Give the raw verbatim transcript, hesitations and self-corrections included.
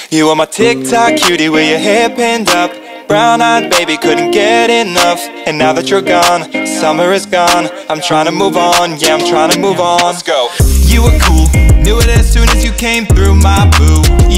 You were my TikTok cutie with your hair pinned up, brown-eyed baby, couldn't get enough. And now that you're gone, summer is gone. I'm trying to move on, yeah, I'm trying to move on. Let's go. You were cool, knew it as soon as you came through, my boo.